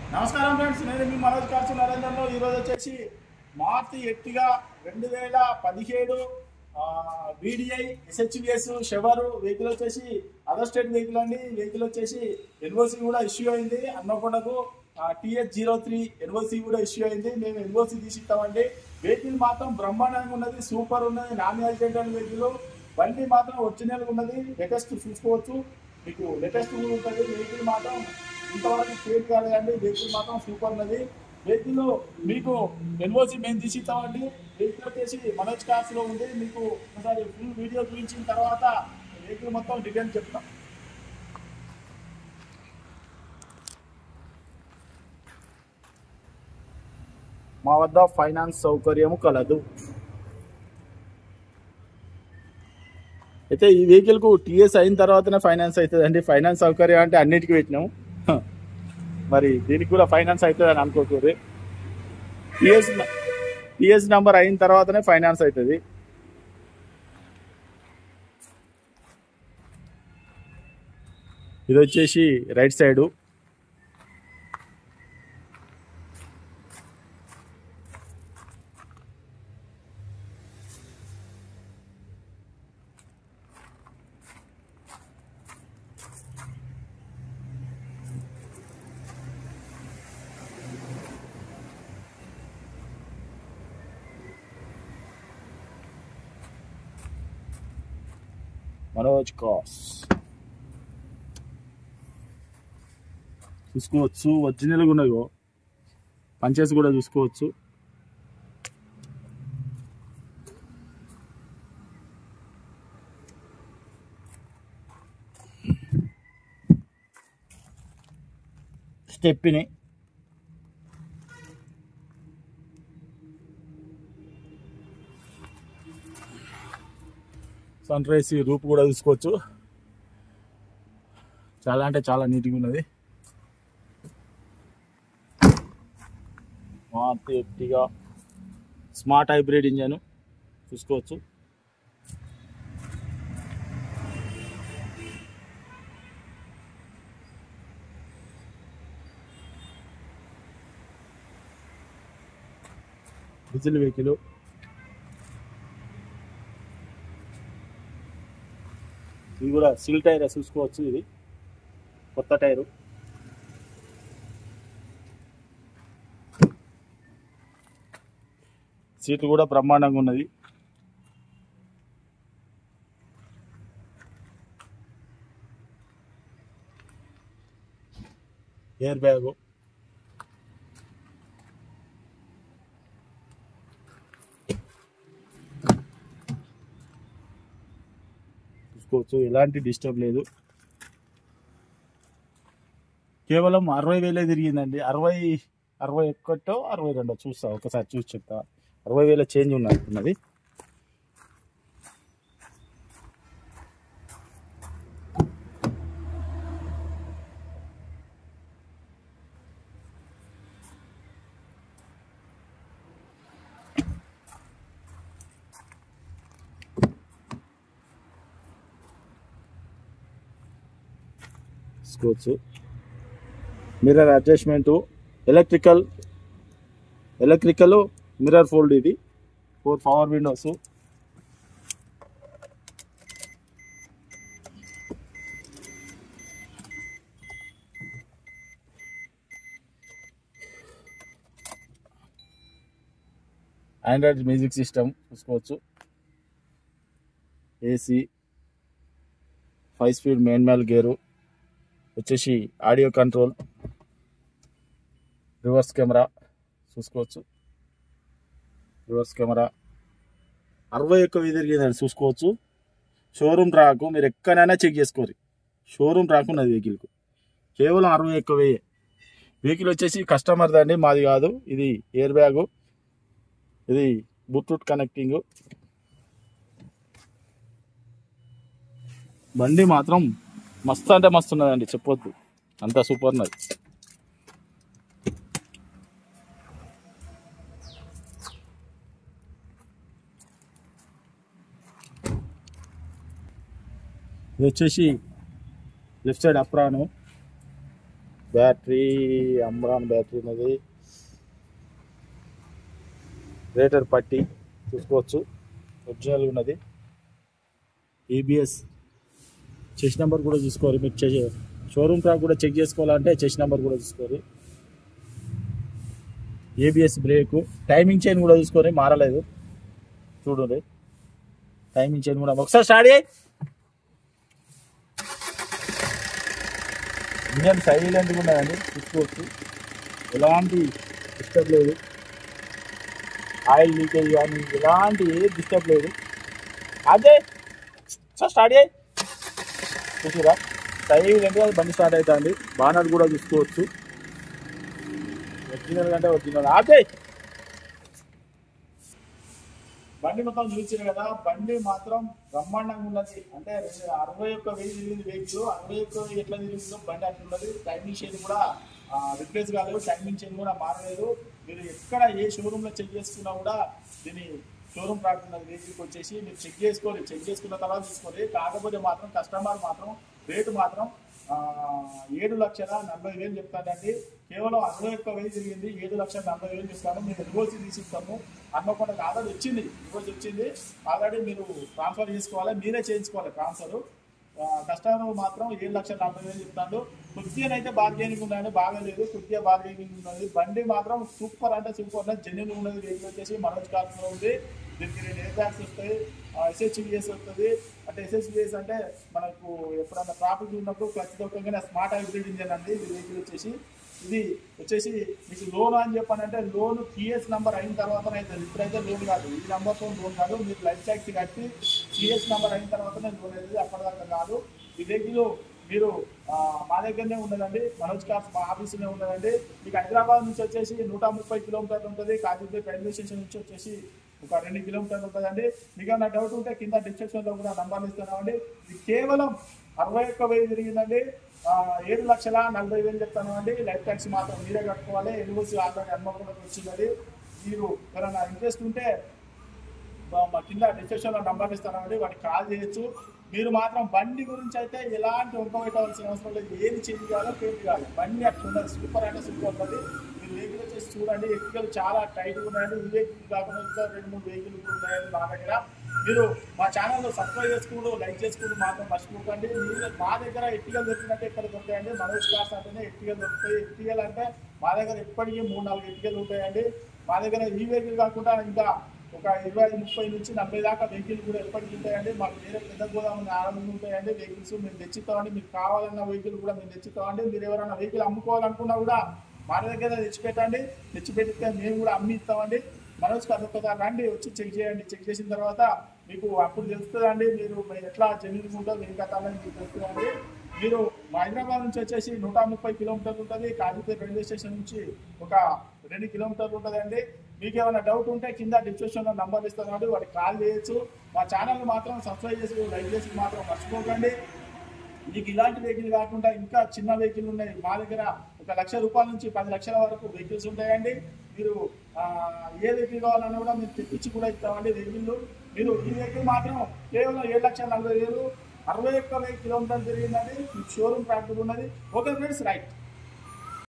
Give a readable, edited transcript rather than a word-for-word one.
నమస్కారం ఫ్రెండ్స్, నేను మీ మనోజ్ కార్సు నరేంద్రలో. ఈరోజు వచ్చేసి మారుతి ఎర్టిగా 2017 వీడిఐ ఎస్హెచ్విఎస్ షెవరు వెహికల్ వచ్చేసి అదర్ స్టేట్ వెహికల్ అండి. వెహికల్ వచ్చేసి ఎన్ఓసి కూడా ఇష్యూ అయింది. అన్నకొండకు TH03 ఎన్ఓసి కూడా ఇష్యూ అయింది. మేము ఎన్ఓసి తీసిస్తామండి. వెహికల్ మాత్రం బ్రహ్మాండంగా ఉన్నది, సూపర్ ఉన్నది, నాన్ యాక్సిడెంటల్ వెహికల్. బండి మాత్రం ఒరిజినల్గా ఉన్నది, లేటెస్ట్ చూసుకోవచ్చు, మీకు లేటెస్ట్ కూడా ఉంటుంది. వెహికల్ మాత్రం ఇంతవరకు స్టేట్ కాలేదండి. వెహికల్ మాత్రం సూపర్ ఉన్నది. వెహికల్ మీకు ఎన్ఓసి మేము తీసిస్తామండి. వెహికల్ వచ్చేసి మనోజ్ కార్స్లో ఉంది. మీకు ఒకసారి ఫుల్ వీడియో చూపించిన తర్వాత వెహికల్ మొత్తం డీటెయిల్ చెప్తాం. మా వద్ద ఫైనాన్స్ సౌకర్యం కలదు. అయితే ఈ వెహికల్కు టీఎస్ అయిన తర్వాతనే ఫైనాన్స్ అవుతుందండి. ఫైనాన్స్ సౌకర్యం అంటే అన్నిటికీ పెట్టినాము, మరి దీనికి కూడా ఫైనాన్స్ అవుతుంది అని అనుకోకూడదు. టీఎస్ నెంబర్ అయిన తర్వాతనే ఫైనాన్స్ అవుతుంది. ఇది వచ్చేసి రైట్ సైడు. మనోజ్ కార్స్ చూసుకోవచ్చు, ఒరిజినల్గా ఉన్నాయి. పంచెస్ కూడా చూసుకోవచ్చు. స్టెప్ని సన్ రైస్ రూప్ కూడా చూసుకోవచ్చు. చాలా అంటే చాలా నీట్గా ఉన్నది. Maruti Ertiga smart hybrid engine చూసుకోవచ్చు. Diesel vehicle. ఇది కూడా సిల్ టైర్ చూసుకోవచ్చు. ఇది కొత్త టైరు. సీట్లు కూడా బ్రహ్మాండంగా ఉన్నది. ఎయిర్ బ్యాగు, చూసుకోవచ్చు. ఎలాంటి డిస్టర్బ్ లేదు. కేవలం 60,000 తిరిగిందండి. 61 62 చూస్తా, ఒకసారి చూసి చెప్తా. 60,000 చేంజ్ ఉన్నది. చూసుకోవచ్చు. Mirror adjustment, electrical mirror fold. ఇది 4 power windows. Android music system చూసుకోవచ్చు. ఏసీ, 5 స్పీడ్ మాన్యువల్ గేరు వచ్చేసి, ఆడియో కంట్రోల్, రివర్స్ కెమెరా చూసుకోవచ్చు. రివర్స్ కెమెరా 61,000 తిరిగిందని చూసుకోవచ్చు. షోరూమ్ ట్రాక్ మీరు ఎక్కడైనా చెక్ చేసుకోరు. షోరూమ్ ట్రాక్ ఉన్నది వెహికల్కు. కేవలం 61,000. వెహికల్ వచ్చేసి కస్టమర్ దండి, మాది కాదు. ఇది ఎయిర్ బ్యాగు, ఇది బ్లూటూత్ కనెక్టింగ్. బండి మాత్రం మస్తు అంటే మస్తు ఉన్నదండి, చెప్పొద్దు, అంత సూపర్ ఉన్నది. ఇది వచ్చేసి left side apron, battery Amaron battery ఉన్నది. రేటర్ పట్టి చూసుకోవచ్చు, ఒరిజినల్ ఉన్నది. ఏబిఎస్ చెస్ నెంబర్ కూడా చూసుకోవాలి. మీరు షోరూమ్ ట్రాక్ కూడా చెక్ చేసుకోవాలంటే చెస్ నెంబర్ కూడా చూసుకోవాలి. ఏబిఎస్ బ్రేకు, టైమింగ్ చైన్ కూడా చూసుకొని మారలేదు చూడండి. టైమింగ్ చైన్ కూడా ఒకసారి స్టార్ట్ చేయి. ఇంజన్ సైలెంట్గా ఉన్నదండి, చూసుకోవచ్చు. ఎలాంటి డిస్టర్బ్ లేదు, ఆయిల్ లీకేజ్ కానీ ఎలాంటి ఏ డిస్టర్బ్ లేదు. అదే సార్ స్టార్ట్ చేయి. చూసిరా సైలెంట్గా బండి స్టార్ట్ అవుతుంది. బానర్ కూడా చూసుకోవచ్చు, ఒరిజినల్ కంటే ఒరిజినల్. అదే బండి మొత్తం చూసారు కదా, బండి మాత్రం బ్రహ్మాండంగా ఉన్నది. అంటే 61,000 తిరిగింది వెహికల్. 61,000 ఎట్లా తిరిగిందో బండి అట్లున్నది. టైమింగ్ చైన్ కూడా రిప్లేస్ కాలేదు, టైమింగ్ చైన్ కూడా మారలేదు. మీరు ఎక్కడ ఏ షోరూంలో చెక్ చేసుకున్నా కూడా దీని షోరూమ్ ట్రాక్ ఉన్నది. వెహికల్కి వచ్చేసి మీరు చెక్ చేసుకున్న తర్వాత తీసుకోండి. కాకపోతే మాత్రం కస్టమర్ మాత్రం రేటు మాత్రం 7,40,000 చెప్తానండి. కేవలం 61,000 తిరిగింది, 7,40,000 చెప్తాను. మేము రివోల్స్ తీసిస్తాము. హన్మకొండ ఆల్రెడీ వచ్చింది, రివోల్స్ వచ్చింది ఆల్రెడీ. మీరు ట్రాన్స్ఫర్ చేసుకోవాలి, మీరే చేయించుకోవాలి ట్రాన్స్ఫర్. కస్టమర్ మాత్రం 7,40,000 చెప్తాను. కొద్దిగానైతే బార్గెనింగ్ ఉన్నాయని బాగాలేదు, కొద్దిగా బార్గెనింగ్ ఉన్నది. బండి మాత్రం సూపర్ అంటే సూపర్ ఉన్నది, జెన్యున్ ఉన్నది. వెహికల్ వచ్చేసి మనోజ్ కార్స్లో ఉంది. దీనికి 2 ఎయిర్ బ్యాగ్స్ వస్తాయి, SHVS వస్తుంది. అంటే SHVS అంటే మనకు ఎప్పుడన్నా ట్రాఫిక్ ఉన్నప్పుడు క్లచ్ దొరకగానే స్మార్ట్ హైబ్రిడ్ ఇంజన్ అండి ఇది. వెహికల్ వచ్చేసి ఇది వచ్చేసి మీకు లోన్ అని చెప్పానంటే లోన్ PS నెంబర్ అయిన తర్వాతనే అవుతుంది. ఇప్పుడైతే లోన్ కాదు, ఈ నెంబర్తో లోన్ కాదు. మీరు లైఫ్ ట్యాక్స్ కట్టి PS నెంబర్ అయిన తర్వాతనే లోన్ అవుతుంది, అప్పటిదాకా కాదు. ఈ వెహికల్ మీరు మా దగ్గరనే ఉన్నదండి, మనోజ్ కార్స్ మా ఆఫీసునే ఉన్నదండి. మీకు హైదరాబాద్ నుంచి వచ్చేసి 130 కిలోమీటర్లు ఉంటుంది. కాజీపేట రైల్వే స్టేషన్ నుంచి వచ్చేసి ఒక 2 కిలోమీటర్లు ఉంటుందండి. మీకు ఏమైనా డౌట్ ఉంటే కింద డిస్క్రిప్షన్లో కూడా నంబర్లు ఇస్తున్నామండి. ఇది కేవలం 61,000 తిరిగిందండి. 7,40,000 చెప్తాను అండి. లైఫ్ ట్యాక్స్ మాత్రం మీరే కట్టుకోవాలి. ఎన్ఓసి ఆల్రెడీ హన్మకొండకు వచ్చింది. మీరు ఎవరైనా ఇంట్రెస్ట్ ఉంటే మా కింద డిస్క్రిప్షన్లో నంబర్లు ఇస్తానండి, వాటికి కాల్ చేయొచ్చు. మీరు మాత్రం బండి గురించి అయితే ఎలాంటి పెట్టవలసిన అవసరం లేదు. ఏది చేంజ్ కావాలో పెయింట్ కావాలి, బండి అట్లా ఉన్నది. సూపర్ అంటే సూపర్ ఉంటుంది. మీరు వెహికల్ వచ్చేసి చూడండి, ఎక్కికలు చాలా టైట్గా ఉన్నాయండి. ఈ వెహికల్ కాకుండా ఇంకా 2-3 వెహికల్ ఉన్నాయండి మా దగ్గర. మీరు మా ఛానల్లో సబ్స్క్రైబ్ చేసుకుంటూ లైక్ చేసుకుంటూ మాత్రం మర్చిపోకండి. మీరు మా దగ్గర ఎట్టికలు దొరికినట్టు ఎక్కడ దొరుకుతాయండి. మనోజ్ కార్స్ అంటేనే ఎట్టికలు దొరుకుతాయి. ఎట్టికలు అంటే మా దగ్గర ఎప్పటికీ 3-4 ఎట్టికలు ఉంటాయండి. మా దగ్గర ఈ వెహికల్ కాకుండా ఇంకా ఒక 25-30 నుంచి 40 దాకా వెహికల్ కూడా ఎప్పటికీ ఉంటాయండి. మాకు వేరే పెద్ద గోదాములు ఆనందంగా ఉంటాయండి. వెహికల్స్ మేము తెచ్చిస్తామండి. మీకు కావాలన్న వెహికల్ కూడా మేము తెచ్చిస్తామండి. మీరు ఎవరైనా వెహికల్ అమ్ముకోవాలనుకున్నా కూడా మా దగ్గర తెచ్చిపెట్టండి. తెచ్చిపెట్టితే మేము కూడా అమ్మి ఇస్తామండి. మనోజ్ కార్స్ రండి, వచ్చి చెక్ చేయండి. చెక్ చేసిన తర్వాత మీకు అప్పుడు తెలుస్తుందండి మీరు ఎట్లా జెన్యున్ ఉంటుందో ఏం కట్టాలని మీకు తెలుస్తుందండి. మీరు హైదరాబాద్ నుంచి వచ్చేసి 130 కిలోమీటర్లు ఉంటుంది. కాజీపేట రైల్వే స్టేషన్ నుంచి ఒక 2 కిలోమీటర్లు ఉంటుందండి. మీకు ఏమైనా డౌట్ ఉంటే కింద డిస్క్రిప్షన్లో నంబర్ ఇస్తాను కాబట్టి వాటికి కాల్ చేయొచ్చు. మా ఛానల్ మాత్రం సబ్స్క్రైబ్ చేసి లైక్ చేసి మాత్రం మర్చిపోకండి. మీకు ఇలాంటి వెహికల్ కాకుండా ఇంకా చిన్న వెహికల్ ఉన్నాయి మా దగ్గర. ఒక ₹1,00,000 నుంచి 10 లక్షల వరకు వెహికల్స్ ఉంటాయండి. మీరు ఏ వెహికల్ కావాలన్నా కూడా మీరు తెప్పించి కూడా ఇస్తామండి వెహికల్. మీరు ఈ వెహికల్ మాత్రం కేవలం 7,40,000, 61,000 కిలోమీటర్లు తిరిగిందండి. మీకు షోరూమ్ ట్రాక్ ఉన్నది. Okay friends, right.